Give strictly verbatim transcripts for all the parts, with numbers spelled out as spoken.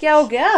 क्या हो गया?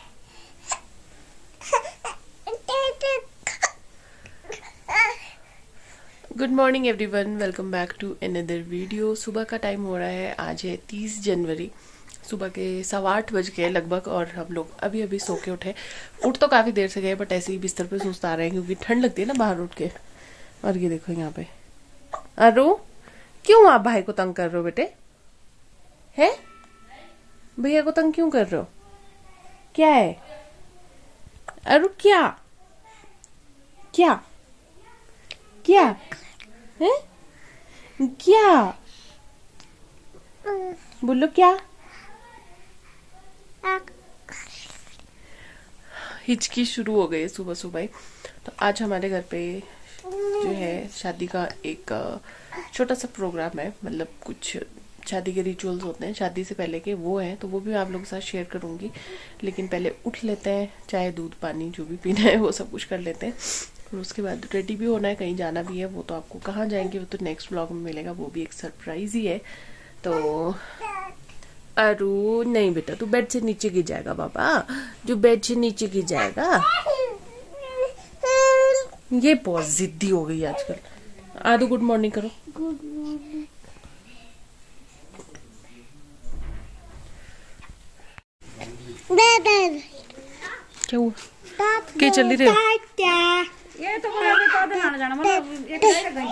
Good morning everyone, welcome back to another video. सुबह का टाइम हो रहा है, आज है तीस जनवरी। सुबह के सवा आठ बज गए लगभग और हम लोग अभी अभी सो के उठे। उठ तो काफ़ी देर से गए बट ऐसे ही बिस्तर पे सुस्ता रहे हैं क्योंकि ठंड लगती है ना बाहर उठ के। और ये देखो यहाँ पे अरु, क्यों आप भाई को तंग कर रहे हो बेटे? हैं? भैया को तंग क्यों कर रहे हो? क्या है अरु? क्या क्या क्या है? क्या बोलो क्या? हिचकी शुरू हो गई सुबह सुबह ही। तो आज हमारे घर पे जो है शादी का एक छोटा सा प्रोग्राम है, मतलब कुछ शादी के रिचुअल्स होते हैं शादी से पहले के, वो है तो वो भी मैं आप लोगों के साथ शेयर करूंगी। लेकिन पहले उठ लेते हैं, चाय दूध पानी जो भी पीना है वो सब कुछ कर लेते हैं और उसके बाद रेडी भी होना है, कहीं जाना भी है। वो तो आपको कहाँ जाएंगे वो तो नेक्स्ट ब्लॉग में मिलेगा, वो भी एक सरप्राइज ही है। तो अरु नहीं बेटा, तू बेड से नीचे गिर जाएगा बाबा, जो बेड से नीचे गिर जाएगा। ये बहुत जिद्दी हो गई आजकल। आदू गुड मॉर्निंग करो। Good morning. क्या हुआ? क्या चल रही है? ये तो पौधे लाने जाना, मतलब एक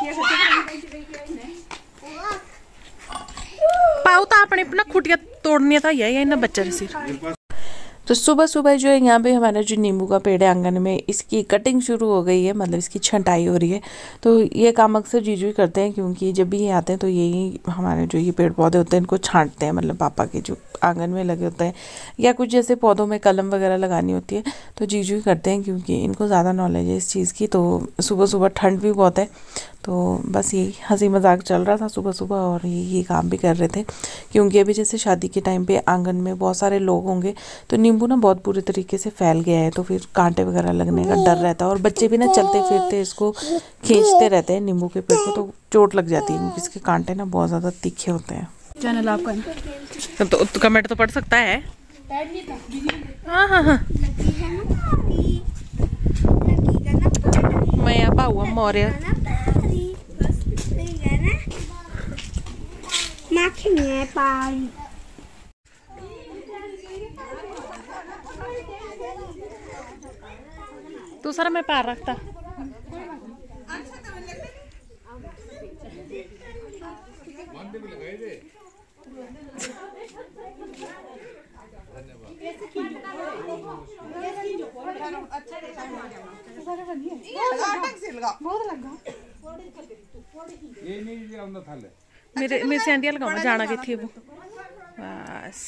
पाऊ तो आपने अपना खुटिया तोड़नी था या इन्हें बच्चे सिर। तो सुबह सुबह जो है यहाँ पे हमारा जो नींबू का पेड़ है आंगन में, इसकी कटिंग शुरू हो गई है, मतलब इसकी छंटाई हो रही है। तो ये काम अक्सर जीजू ही करते हैं क्योंकि जब भी ये आते हैं तो यही हमारे जो ये पेड़ पौधे होते हैं इनको छांटते हैं, मतलब पापा के जो आंगन में लगे होते हैं या कुछ जैसे पौधों में कलम वगैरह लगानी होती है तो जीजू ही करते हैं क्योंकि इनको ज़्यादा नॉलेज है इस चीज़ की। तो सुबह सुबह ठंड भी बहुत है तो बस यही हंसी मजाक चल रहा था सुबह सुबह और ये ये काम भी कर रहे थे क्योंकि अभी जैसे शादी के टाइम पे आंगन में बहुत सारे लोग होंगे तो नींबू ना बहुत बुरी तरीके से फैल गया है, तो फिर कांटे वगैरह लगने का डर रहता है और बच्चे भी ना चलते फिरते इसको खींचते रहते हैं नींबू के पेड़ को, तो चोट लग जाती है क्योंकि इसके कांटे ना बहुत ज़्यादा तीखे होते हैं। चैनल आपका तो, तो कमेंट तो पढ़ सकता है। हाँ हाँ हाँ मैं यहाँ पाऊँ मौर्य दूसरा मैं पार रखता। मेरे मेरे से आंटिया लगाओ जाना के थी वो बस।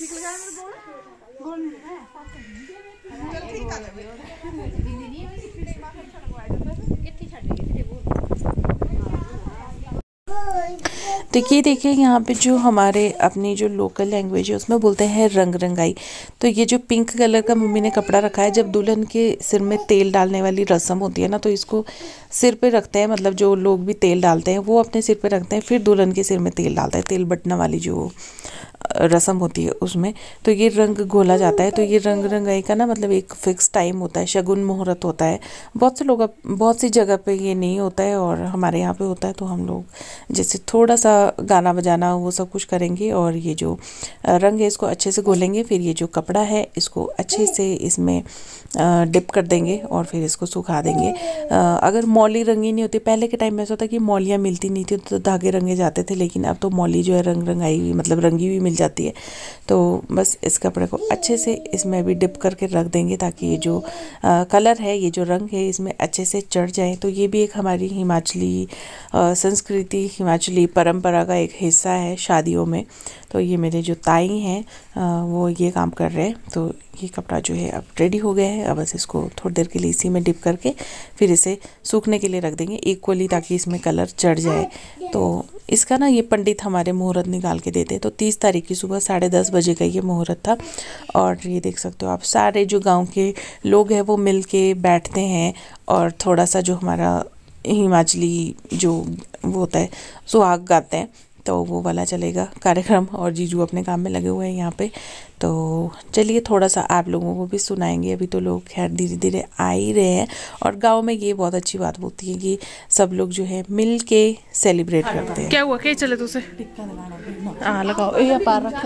देखिए देखिए यहाँ पे जो हमारे अपनी जो लोकल लैंग्वेज है उसमें बोलते हैं रंग रंगाई। तो ये जो पिंक कलर का मम्मी ने कपड़ा रखा है, जब दुल्हन के सिर में तेल डालने वाली रस्म होती है ना तो इसको सिर पे रखते हैं, मतलब जो लोग भी तेल डालते हैं वो अपने सिर पे रखते हैं, फिर दुल्हन के सिर में तेल डालते हैं, तेल बटना वाली जो रस्म होती है उसमें। तो ये रंग घोला जाता है। तो ये रंग रंगाई का ना मतलब एक फिक्स टाइम होता है, शगुन मुहूर्त होता है। बहुत से लोग बहुत सी जगह पे ये नहीं होता है और हमारे यहाँ पे होता है। तो हम लोग जैसे थोड़ा सा गाना बजाना वो सब कुछ करेंगे और ये जो रंग है इसको अच्छे से घोलेंगे, फिर ये जो कपड़ा है इसको अच्छे से इसमें डिप कर देंगे और फिर इसको सुखा देंगे। अगर मौली रंगी नहीं होती, पहले के टाइम में ऐसा होता कि मौलियाँ मिलती नहीं थी तो धागे रंगे जाते थे, लेकिन अब तो मौली जो है रंग रंगाई हुई मतलब रंगी हुई मिल जाती है। तो बस इस कपड़े को अच्छे से इसमें भी डिप करके रख देंगे ताकि ये जो आ, कलर है, ये जो रंग है इसमें अच्छे से चढ़ जाए। तो ये भी एक हमारी हिमाचली संस्कृति, हिमाचली परंपरा का एक हिस्सा है शादियों में। तो ये मेरे जो ताई हैं वो ये काम कर रहे हैं। तो ये कपड़ा जो है अब रेडी हो गया है। अब बस इसको थोड़ी देर के लिए इसी में डिप करके फिर इसे सूखने के लिए रख देंगे इक्वली ताकि इसमें कलर चढ़ जाए। तो इसका ना ये पंडित हमारे मुहूर्त निकाल के देते हैं। तो तीस तारीख की सुबह साढ़े दस बजे का ये मुहूर्त था और ये देख सकते हो आप, सारे जो गांव के लोग हैं वो मिल के बैठते हैं और थोड़ा सा जो हमारा हिमाचली जो वो होता है सुहाग गाते हैं। तो तो वो वाला चलेगा कार्यक्रम, और जीजू अपने काम में लगे हुए हैं यहाँ पे। तो चलिए थोड़ा सा आप लोगों को भी सुनाएंगे। अभी तो लोग खैर धीरे धीरे आ ही रहे हैं, और गांव में ये बहुत अच्छी बात होती है कि सब लोग जो है मिल के सेलिब्रेट करते हैं। क्या हुआ, क्या चले तुझसे? हाँ लगाओ, ये पार रखो।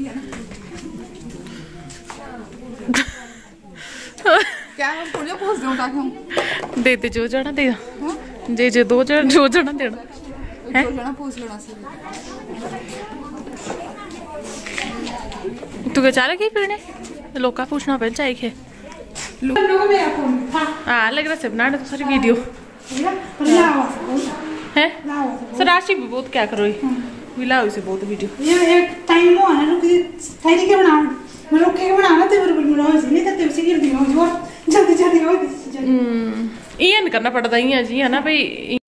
क्या हम पूरे पूछ दूं ताकि हम दे दे जो जाना दे जे जे दो जन जो जाना देना है, जो जाना पूछ लेना से। तू क्या चाह रही पीने? लोग का पूछना पहले चाहिए खे लोगों में आपको हाँ लग रहा से बनाने तो सारी वीडियो है सर। राशि भी बहुत क्या करो विलाओ से बहुत वीडियो ये एक टाइम हो ना रुक थाई के बनाओ मैं रुक के बनाना ते बिल्कुल बनाओ नहीं तो तेरे से गिर दी हो जो जल्दी जल्दी हो। हम्म ये नहीं करना पड़ता ही है जी, है ना भाई।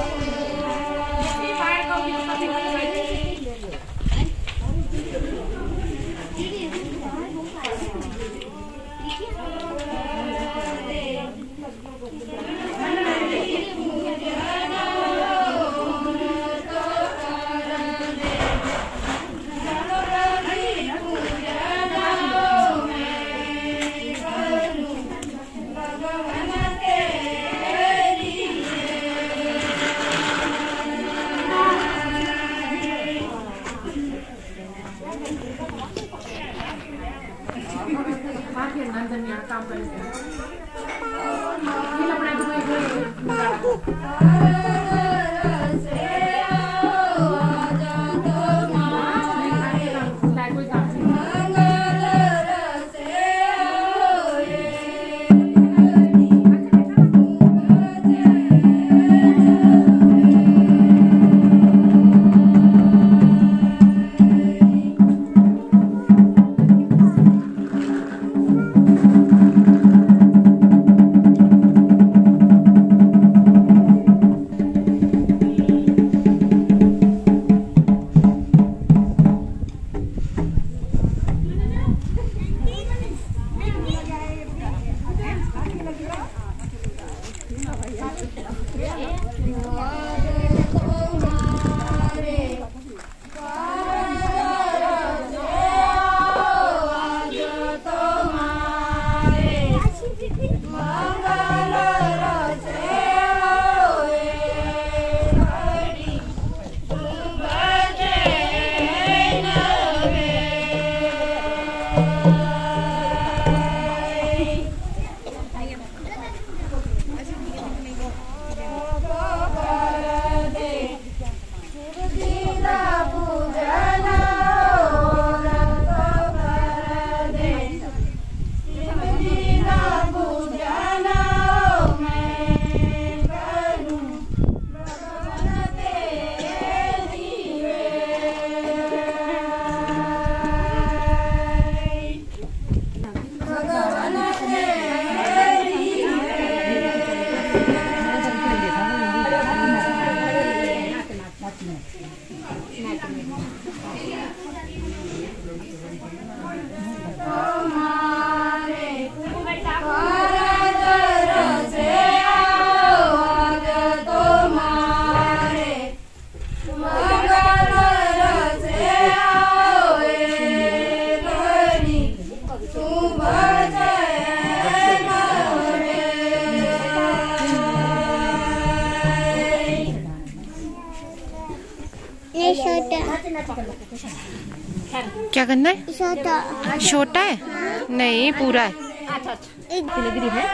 क्या करना है? छोटा छोटा है नहीं पूरा है। अच्छा अच्छा है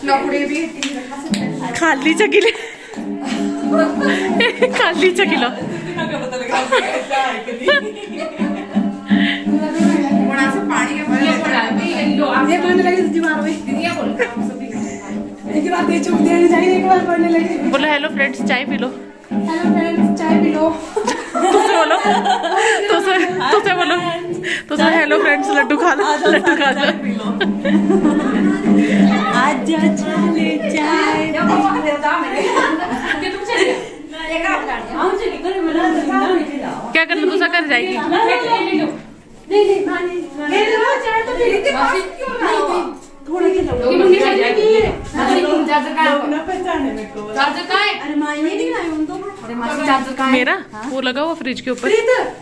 खाली चकिले खाली चकिलो ये पढ़ने लगी दीवार में एक बार दे चुप देनी चाहिए एक बार पढ़ने लगी। बोलो हेलो फ्रेंड्स चाय पी लो। हेलो फ्रेंड्स चाय पी लो। तुझसे बोलो तुझसे तुझसे बोलो तुझसे हेलो फ्रेंड्स लड्डू खा लो लड्डू खा लो आज चले चाय क्या करना दूसरा कर जाएगी। मेरा वो लगा हुआ फ्रिज के ऊपर।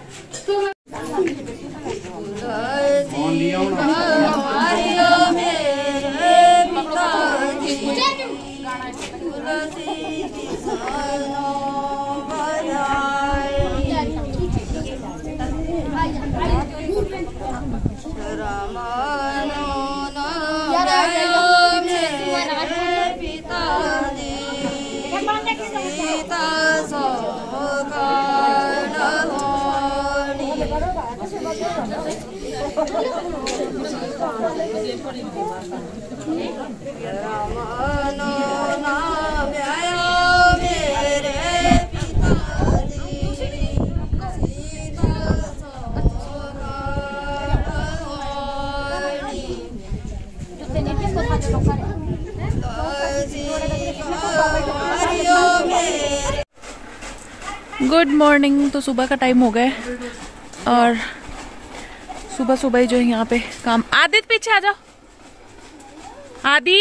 Good morning. तो सुबह का टाइम हो गया और सुबह सुबह ही जो है यहाँ पे काम। आदित्य पीछे आ जाओ। आदि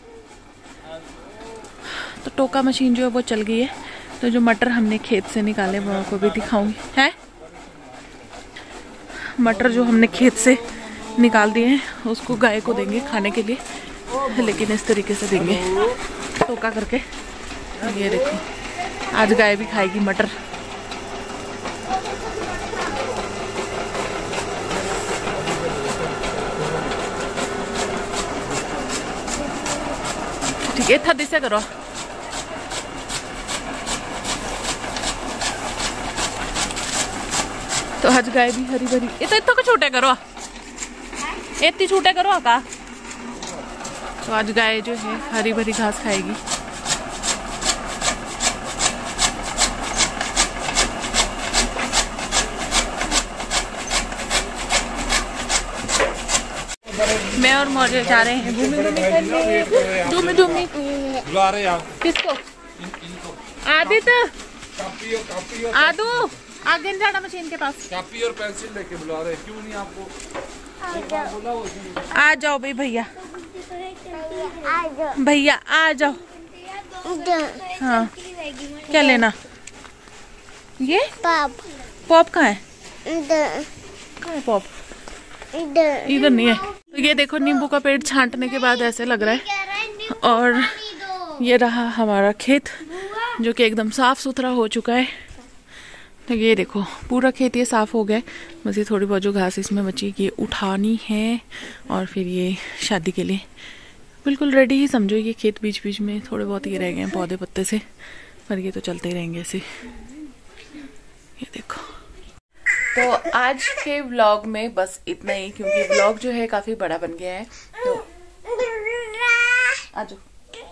तो टोका मशीन जो है वो चल गई है। तो जो मटर हमने खेत से निकाले वो आपको भी दिखाऊंगी। है मटर जो हमने खेत से निकाल दिए हैं उसको गाय को देंगे खाने के लिए, लेकिन इस तरीके से देंगे टोका करके। ये देखो आज गाय भी खाएगी मटर। ठीक है था दिसे करो। तो आज गाय भी हरी भरी। ये तो इतना को छोटे करो इतनी छोटे करो का। तो आज गाय जो है हरी भरी घास खाएगी। मैं और मौजे जा रहे हैं घूमी घूमी करने। घूमी घूमी बुला रहे आप किसको? आदित्य आदू आगे जाना मशीन के पास। कॉपी और पेंसिल लेके बुला रहे। क्यों नहीं आपको? आ जाओ भाई भैया भैया आ जाओ। हाँ क्या लेना? ये पॉप। पॉप कहाँ है? कहाँ है पॉप? इधर नहीं है। तो ये देखो नींबू का पेड़ छांटने के बाद ऐसे लग रहा है। और ये रहा हमारा खेत जो कि एकदम साफ सुथरा हो चुका है। तो ये देखो पूरा खेत ये साफ हो गया। बस ये थोड़ी बहुत जो घास इसमें बची ये उठानी है और फिर ये शादी के लिए बिल्कुल रेडी ही समझो। ये खेत बीच बीच में थोड़े बहुत ये रह गए हैं पौधे पत्ते से, पर ये तो चलते ही रहेंगे ऐसे। ये देखो तो आज के व्लॉग में बस इतना ही, क्योंकि व्लॉग जो है काफी बड़ा बन गया है। तो आ जाओ।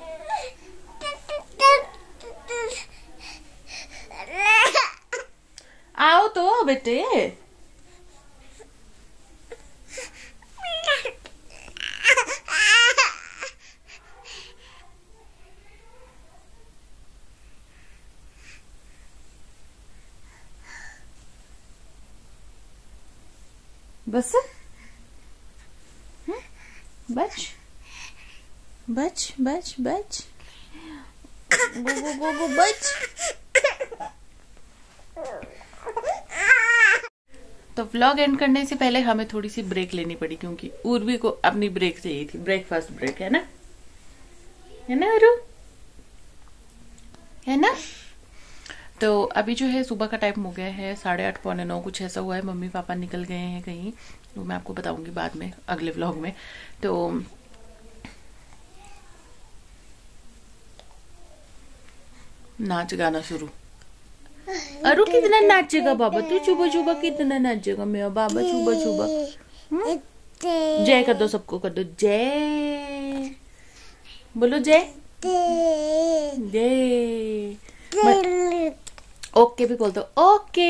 आओ तो बेटे। बस बच बच बच बच गो गो गो गो बच। तो व्लॉग एंड करने से पहले हमें थोड़ी सी ब्रेक लेनी पड़ी, क्योंकि उर्वी को अपनी ब्रेक चाहिए थी। ब्रेकफास्ट ब्रेक है ना, है ना उर्वी, है ना। तो अभी जो है सुबह का टाइम हो गया है साढ़े आठ पौने नौ कुछ ऐसा हुआ है। मम्मी पापा निकल गए हैं कहीं, तो मैं आपको बताऊंगी बाद में अगले व्लॉग में। तो नाच गाना शुरू। अरु कितना नाचेगा बाबा तू, चुबा चुबा कितना नाचेगा मेरा बाबा, चुबा चुबा। जय कर दो सबको, कर दो जय, बोलो जय जय। ओके भी बोल दो, ओके।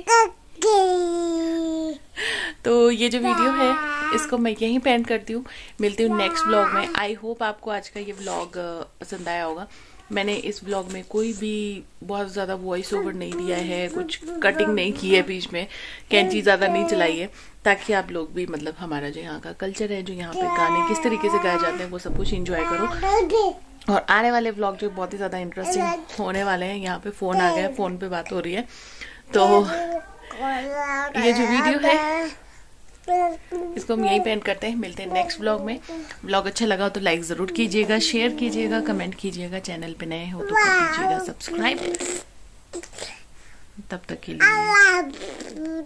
तो ये जो वीडियो है इसको मैं यहीं पेंड करती हूँ। मिलती हूँ नेक्स्ट व्लॉग में। आई होप आपको आज का ये व्लॉग पसंद आया होगा। मैंने इस व्लॉग में कोई भी बहुत ज़्यादा वॉइस ओवर नहीं दिया है, कुछ कटिंग नहीं की है, बीच में कैंची ज़्यादा नहीं चलाई है, ताकि आप लोग भी मतलब हमारा जो यहाँ का कल्चर है, जो यहाँ पे गाने किस तरीके से गाए जाते हैं, वो सब कुछ इंजॉय करो। और आने वाले व्लॉग जो बहुत ही ज़्यादा इंटरेस्टिंग होने वाले हैं। यहाँ पे फ़ोन आ गया, फ़ोन पे बात हो रही है। तो ये जो वीडियो है इसको हम यहीं पे एंड करते हैं। मिलते हैं नेक्स्ट व्लॉग में। व्लॉग अच्छा लगा हो तो लाइक ज़रूर कीजिएगा, शेयर कीजिएगा, कमेंट कीजिएगा। चैनल पे नए हो तो कर दीजिएगा सब्सक्राइब। तब तक के लिए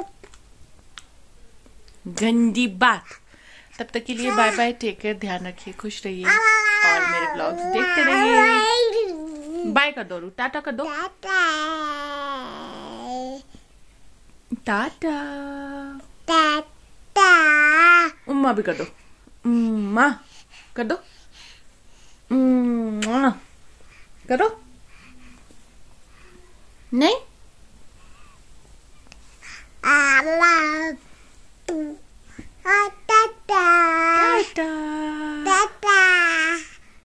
गंदी बात। तब तक के लिए बाय बाय, टेक केयर, ध्यान रखिए, खुश रहिए और मेरे व्लॉग्स देखते रहिए। बाय कर दो, टाटा कर दो, टाटा। उम्मा भी कर दो, उम्मा कर दो, उम्मा करो। नहीं टाटा।